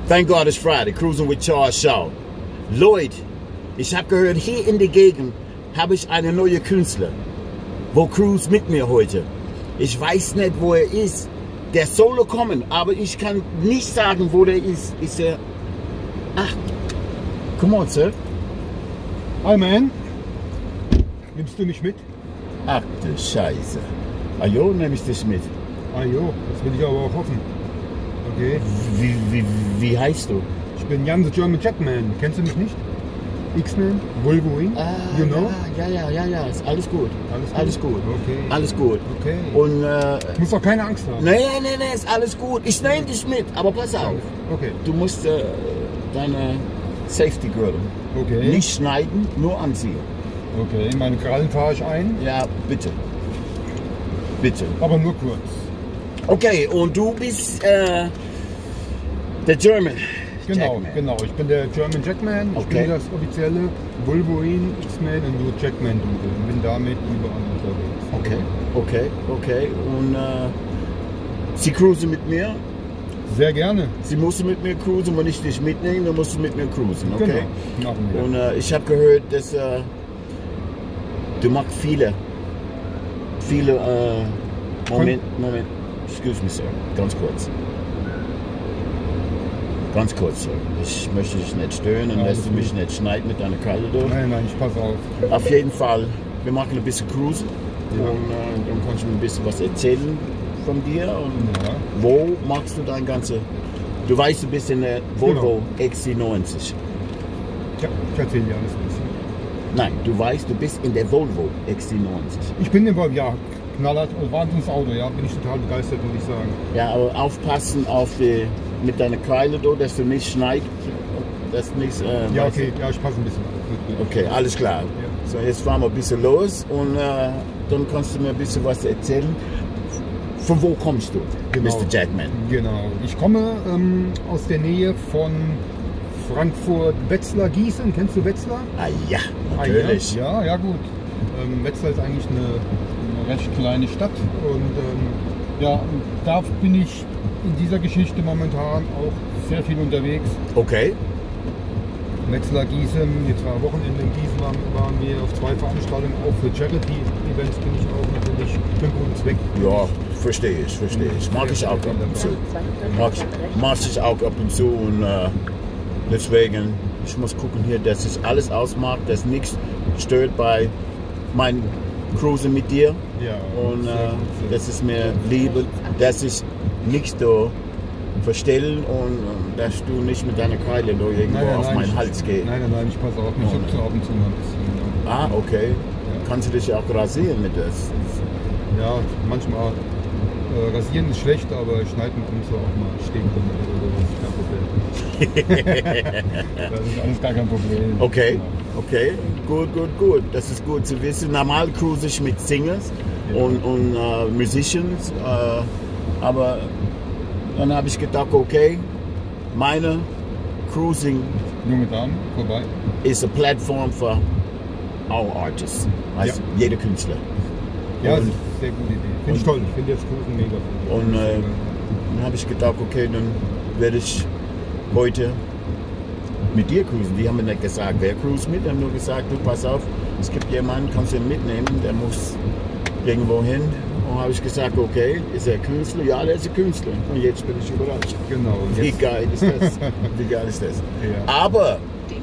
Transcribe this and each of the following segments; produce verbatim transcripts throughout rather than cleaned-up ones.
Thank God it's Friday, Cruising with Charles Shaw. Lloyd, ich habe gehört, hier in der Gegend habe ich einen neuen Künstler, wo cruise mit mir heute. Ich weiß nicht, wo er ist. Der soll kommen, aber ich kann nicht sagen, wo der ist. Ist er... Ach, come on, Sir. Hi, man. Nimmst du mich mit? Ach du Scheiße. Ah jo, nehme ich dich mit. Ah jo, das will ich aber auch hoffen. Okay. Wie, wie, wie heißt du? Ich bin Jan the German Jackman. Kennst du mich nicht? X-Men? Wolverine? Ah, you know? Ja, ja, ja, ja, ist alles gut. Alles gut? Alles gut. Okay. Alles gut. Okay. Und, äh, Du musst auch keine Angst haben. nee, nee, nee, ist alles gut. Ich nehme dich mit, aber pass auf. Okay. Du musst äh, deine Safety Gürtel Okay. nicht schneiden, nur anziehen. Okay, meine Krallen fahre ich ein, Ja, bitte. Bitte. aber nur kurz. Okay, und du bist äh, der German. Genau, Jackman. genau. Ich bin der German Jackman. Ich Okay. bin das offizielle Wolverine, X-Men und New Jackman Double. Und bin damit überall unterwegs. Okay, okay, okay. Und äh, Sie cruisen mit mir. Sehr gerne. Sie mussten mit mir cruisen, wenn ich dich mitnehme, dann musst du mit mir cruisen, okay? Genau. Machen wir. Und äh, ich habe gehört, dass äh, du machst viele, viele, äh, Moment, Moment, excuse me, Sir, ganz kurz. Ganz kurz, Sir. Ich möchte dich nicht stören und Ja, lässt du alles mich nicht schneiden mit deiner Keile durch. Nein, nein, ich passe auf. Auf jeden Fall, wir machen ein bisschen Cruisen Ja. und äh, dann kannst du mir ein bisschen was erzählen von dir und Ja. wo machst du dein ganze... Du weißt, du bist in der Volvo Genau. X C neunzig. Ja, ich erzähle dir alles ein bisschen. Nein, du weißt, du bist in der Volvo X C neunzig. Ich bin im ja, knallert, Wahnsinnsauto, ja, bin ich total begeistert, muss ich sagen. Ja, aber aufpassen auf die, mit deiner Keile, da, dass du nicht schneidest. Dass nichts, äh, Ja, weißt okay, ja, ich passe ein bisschen auf. du? Okay, alles klar. Ja. So, jetzt fahren wir ein bisschen los und äh, dann kannst du mir ein bisschen was erzählen. Von wo kommst du, Genau. Mister Jackman? Genau. Ich komme ähm, aus der Nähe von Frankfurt-Wetzlar, Gießen. Kennst du Wetzlar? Ah ja, Ah, natürlich. ja, ja, gut. Ähm, Wetzlar ist eigentlich eine, eine recht kleine Stadt und ähm, ja, und da bin ich in dieser Geschichte momentan auch sehr viel unterwegs. Okay, Wetzlar, Gießen, jetzt war Wochenende in Gießen, waren, waren wir auf zwei Veranstaltungen, auch für Charity-Events bin ich auch natürlich für einen guten Zweck. ja, verstehe ich, verstehe ich. Mag ich auch ab und zu. Mag ich, mag ich auch ab und zu und äh, deswegen, ich muss gucken hier, dass ich alles ausmache, dass nichts stört bei meinem Cruisen mit dir. Ja, Und sehr äh, gut, sehr das ist mir liebe, dass ich nichts da verstellen und äh, dass du nicht mit deiner Keile da irgendwo Nein, nein, auf nein, meinen ich- Hals gehst. Nein, nein, nein, ich passe auf mich Oh, zu ab und zu mal ein bisschen. Ah, okay. Ja. Kannst du dich auch rasieren mit das? Ja, manchmal äh, rasieren ist schlecht, aber schneiden ab und zu auch mal Stegringe oder so, das ist kein Problem. Das ist alles gar kein Problem. Okay, Genau. okay, gut, gut, gut. Das ist gut zu wissen. Normal cruise ich mit Singers Ja. und, und äh, Musicians, äh, aber dann habe ich gedacht, okay, meine Cruising Junge Damen, vorbei. is a platform for all artists, also Ja. jeder Künstler. Ja, das Und- ist eine sehr gute Idee. Finde ich toll. Ich finde jetzt Cruisen mega. Und äh, dann habe ich gedacht, okay, dann werde ich heute mit dir cruisen. Die haben mir nicht gesagt, wer cruise mit, die haben nur gesagt, du pass auf, es gibt jemanden, kannst du ihn mitnehmen, der muss irgendwo hin. Und habe ich gesagt, okay, ist er Künstler? Ja, der ist ein Künstler. Und jetzt bin ich überrascht. Genau. und Wie Jetzt, geil ist das? Wie geil ist das? Ja. Aber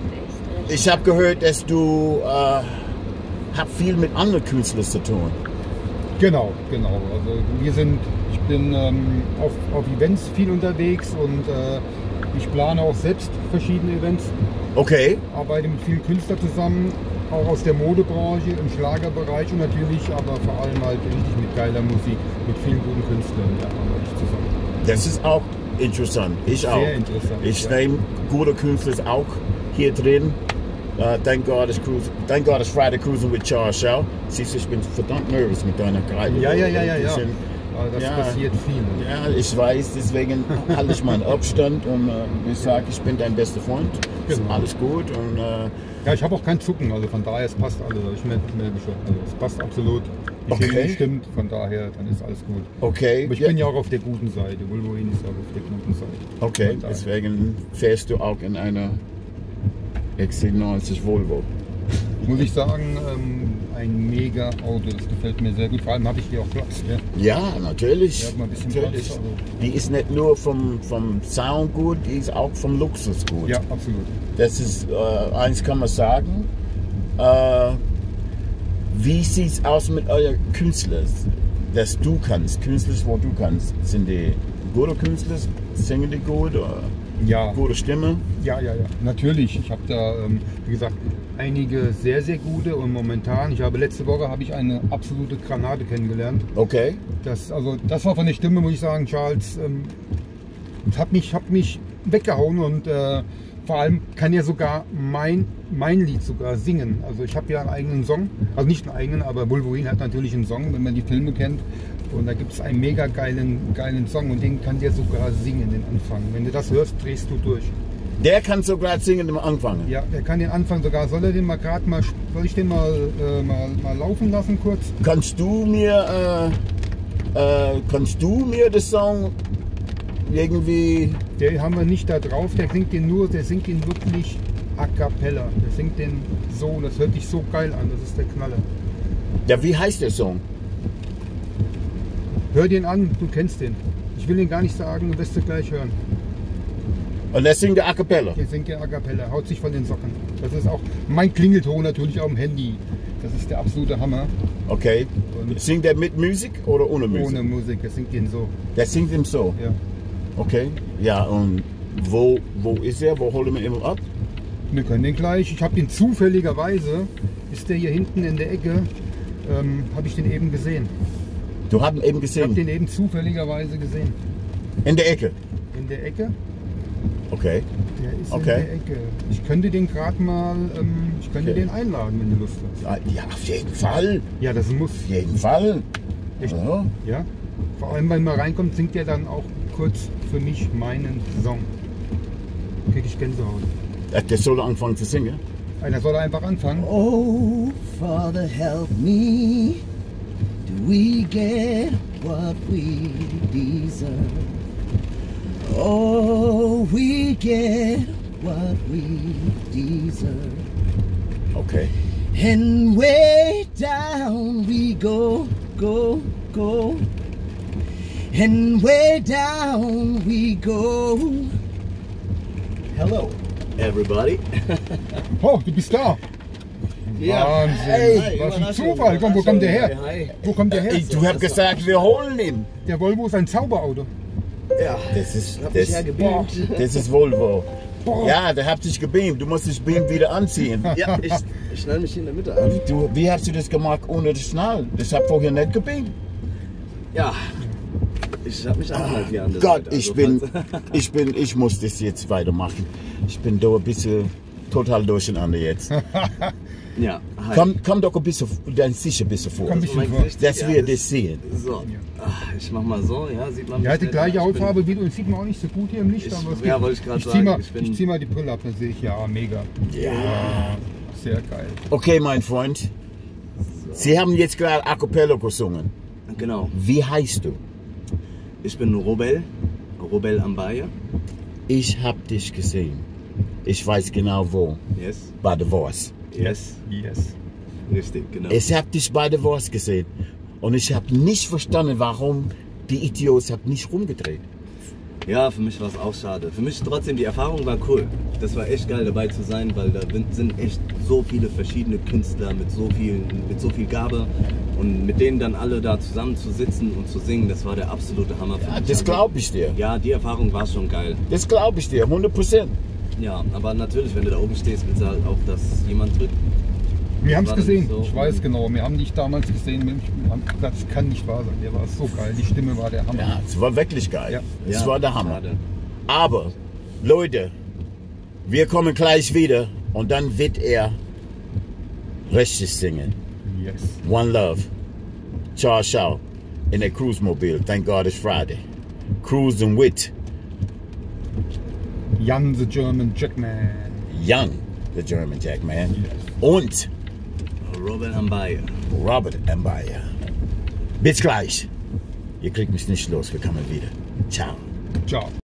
ich habe gehört, dass du äh, hab viel mit anderen Künstlern zu tun. Genau, genau. Also wir sind, ich bin ähm, auf, auf Events viel unterwegs und äh, ich plane auch selbst verschiedene Events, Okay, arbeite mit vielen Künstlern zusammen, auch aus der Modebranche, im Schlagerbereich und natürlich aber vor allem halt richtig mit geiler Musik, mit vielen guten Künstlern, ja, arbeite ich zusammen. das ist auch interessant. Ich auch. Sehr interessant, Ich ja. nehme gute Künstler auch hier drin. Uh, thank God it's cruise, thank God it's Friday Cruising with Charles Shaw. Siehst du, ich bin verdammt nervös mit deiner Kreide. Ja, ja, ja, ja, Ein ja. bisschen- Aber das Ja. passiert viel. Ja, ich weiß, deswegen halte ich meinen Abstand und äh, ich sage, ich bin dein bester Freund. Ist Genau. alles gut und äh, Ja, ich habe auch kein Zucken, also von daher, es passt alles. Ich merke merke schon, also es passt absolut. Die Okay. Chemie stimmt, von daher, dann ist alles gut. Okay. Aber ich Ja. bin ja auch auf der guten Seite. Wolverine ist auch auf der guten Seite. Okay, Von daher. deswegen fährst du auch in einer X C neunzig Volvo. Muss ich sagen, ähm, ein mega Auto. Das gefällt mir sehr gut. Vor allem habe ich hier auch Platz. Ja. Ja, natürlich. Ja, mal ein bisschen natürlich. Platz, also. Die ist nicht nur vom, vom Sound gut, die ist auch vom Luxus gut. Ja, absolut. Das ist, äh, eins kann man sagen. Äh, wie sieht es aus mit euren Künstlern, dass du kannst? Künstler, wo du kannst. Sind die gute Künstler? Singen die gut? Oder Ja, gute Stimme? ja, ja, ja. Natürlich. Ich habe da, ähm, wie gesagt, einige sehr, sehr gute und momentan. Ich habe letzte Woche habe ich eine absolute Granate kennengelernt. Okay. Das, also, das war von der Stimme, muss ich sagen, Charles, ähm, hat mich, hat mich weggehauen und äh, vor allem kann er sogar mein, mein Lied sogar singen. Also ich habe ja einen eigenen Song, also nicht einen eigenen, aber Wolverine hat natürlich einen Song, wenn man die Filme kennt. Und da gibt es einen mega geilen, geilen Song und den kann der sogar singen, den Anfang. Wenn du das hörst, drehst du durch. Der kann sogar singen am Anfang. Ja, der kann den Anfang sogar. Soll er den mal gerade mal, soll ich den mal, äh, mal, mal laufen lassen kurz? Kannst du mir, äh, äh, kannst du mir den Song irgendwie? Den haben wir nicht da drauf, der singt den nur, der singt den wirklich a cappella. Der singt den so, das hört sich so geil an, das ist der Knaller. Ja, wie heißt der Song? Hör den an, du kennst den. Ich will den gar nicht sagen, du wirst du gleich hören. Und der singt der A Cappella. Der singt den a cappella, haut sich von den Socken. Das ist auch mein Klingelton natürlich auf dem Handy. Das ist der absolute Hammer. Okay. Und Singt der mit Musik oder ohne Musik? ohne Musik, der singt den so. Der singt ihm so. Ja. Okay. Ja, und wo, wo ist er? Wo holen wir ihn ab? Wir können den gleich. Ich habe den zufälligerweise, ist der hier hinten in der Ecke, ähm, habe ich den eben gesehen. Du hast ihn eben Ich habe gesehen. den eben zufälligerweise gesehen. In der Ecke. In der Ecke. Okay. Der ist Okay. in der Ecke. Ich könnte den gerade mal, ähm, ich könnte Okay. den einladen, wenn du Lust hast. Ja, ja, auf jeden Fall. Ja, das muss. Auf jeden Fall. Echt? Ja. Ja. Vor allem, wenn man reinkommt, singt er dann auch kurz für mich meinen Song. Krieg ich Gänsehaut. Der soll anfangen zu singen. Einer soll einfach anfangen. Oh, Father, help me. Do we get what we deserve? Oh, we get what we deserve. Okay. And way down we go, go, go. And way down we go. Hello, everybody. Oh, du bist da. Wahnsinn. Hey, Was ein Überraschung, Zufall. Komm, wo kommt der her? Hi. Wo kommt der her? Ich, du hast gesagt, wir holen ihn. Der Volvo ist ein Zauberauto. Ja, Das ist, hab mich das, hergebeamt. das ist Volvo. Boah. Ja, der hat sich gebeamt. Du musst dich beamt wieder anziehen. Ja, ich, ich schnall mich hier in der Mitte an. Du, wie hast du das gemacht ohne das Schnall? Das hat vorher nicht gebeamt. Ja, ich habe mich angehalten hier an der Gott, Seite. ich Also, bin, falls- ich bin, ich muss das jetzt weitermachen. Ich bin da ein bisschen total durcheinander jetzt. Ja, hi. Komm, komm doch ein bisschen, dann sicher ein bisschen vor, Komm, Das ist mein vor. Gesicht. dass Ja, wir das- das sehen. So, Ach, ich mach mal so, ja, sieht man. Der hat die mich gleiche nicht. Ich bin- Hautfarbe wie du. Das sieht man auch nicht so gut hier im Licht. Ich- aber es ja, geht. wollte ich gerade zieh sagen, Mal, ich bin- ich zieh mal die Brille ab, dann sehe ich, ja, mega. Ja. Sehr geil. Okay, mein Freund. Sie haben jetzt gerade A Cappella gesungen. Genau. Wie heißt du? Ich bin Robel, Robel Ambaye. Ich hab dich gesehen. Ich weiß genau wo. Yes, Bei The Voice. yes, Yes. richtig, genau. Ich hab dich bei The Voice gesehen. Und ich hab nicht verstanden, warum die Idiots hab nicht rumgedreht. Ja, für mich war es auch schade. Für mich trotzdem, die Erfahrung war cool. Das war echt geil dabei zu sein, weil da sind echt so viele verschiedene Künstler mit so viel, mit so viel Gabe. Und mit denen dann alle da zusammen zu sitzen und zu singen, das war der absolute Hammer für Ja, mich. das Also, glaube ich dir. Ja, die Erfahrung war schon geil. Das glaube ich dir, hundert Prozent. Ja, aber natürlich, wenn du da oben stehst, willst du halt auch, dass jemand drückt. Wir haben es War das gesehen, so? ich weiß genau. Wir haben dich damals gesehen. Wir haben gesagt, das kann nicht wahr sein. Der war so geil. Die Stimme war der Hammer. Ja, es war wirklich geil. Ja. Es Ja, war der Hammer. schade. Aber, Leute, wir kommen gleich wieder und dann wird er richtig singen. Yes. One Love. Ciao, ciao. In der Cruise-Mobil. Thank God it's Friday. Cruising with Jan the German Jackman. Young, the German Jackman. Yes. Und Robel Ambaye. Robert Ambaye. Bis gleich. Ihr kriegt mich nicht los, wir kommen wieder. Ciao. Ciao.